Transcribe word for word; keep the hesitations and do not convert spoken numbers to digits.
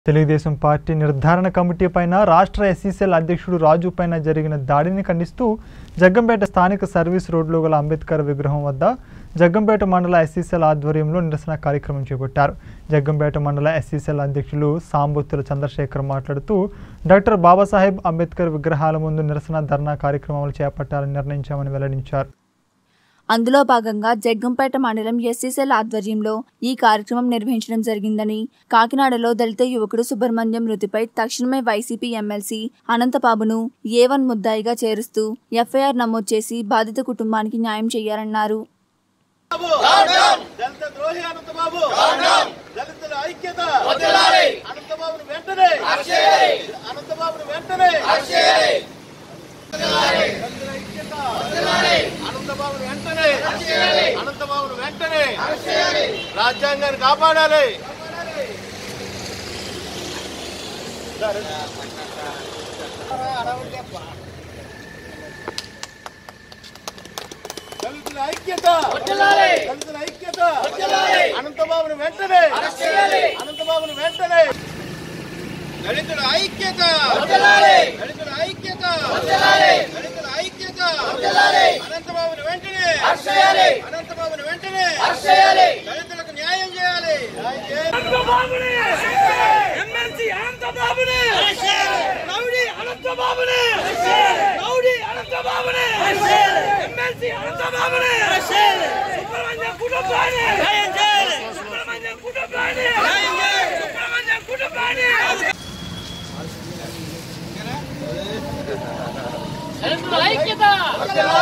Telugu Desam party నిర్ధారణ committee పైన రాష్ట్ర ఎస్సీసీఎల్ అధ్యక్షుడు రాజు పైన జరిగిన దాడిని ఖండిస్తూ జగ్గంపేట స్థానిక సర్వీస్ రోడ్లో గల అంబేద్కర్ విగ్రహం వద్ద జగ్గంపేట మండల ఎస్సీసీఎల్ ఆధ్వర్యంలో నిరసన కార్యక్రమం చేపట్టారు. జగ్గంపేట మండల ఎస్సీసీఎల్ అధ్యక్షులు సాంబొత్తుల చంద్రశేఖర్ మాట్లాడుతూ డాక్టర్ బాబాసాహెబ్ అంబేద్కర్ విగ్రహాల ముందు నిరసన ధర్నా కార్యక్రమాలు చేపట్టాలని నిర్ణయించామని వెల్లడించారు. అందులో భాగంగా జగ్గంపేట మండలం ఎస్సీసీఎల్ ఆధ్వర్యంలో ఈ కార్యక్రమం నిర్వహించడం జరిగిందని, కాకినాడలో దళిత యువకుడు సుబ్రహ్మణ్యం మృతిపై తక్షణమే వైసీపీ ఎమ్మెల్సీ అనంతబాబును ఏ వన్ ముద్దాయిగా చేరుస్తూ ఎఫ్ఐఆర్ నమోదు చేసి బాధిత కుటుంబానికి న్యాయం చేయాలన్నారు. రాజ్యాంగాన్ని కాపాడాలి. దళితుల ఐక్యత, దళితుల ఐక్యత, అనంతబాబును వెంటనే, అనంతబాబును వెంటనే, దళితుల ఐక్యత, దళితుల ఐక్యత, దళితుల ఐక్యత, అనంతబాబును వెంటనే, అనంతబాబును వెంటనే, దళితులకు న్యాయం చేయాలి. ఎమ్మెల్సీ అనంతబాబుని, రౌడీ అనంతబాబుని, రౌడీ అనంతబాబుని, ఎమ్మెల్సీ అనంతబాబుని, సుబ్రహ్మణ్యం కుటుంబాన్ని, సుబ్రహ్మణ్యం కుటుంబాన్ని, సుబ్రహ్మణ్యం కుటుంబాన్ని, దళితుల ఐక్యత.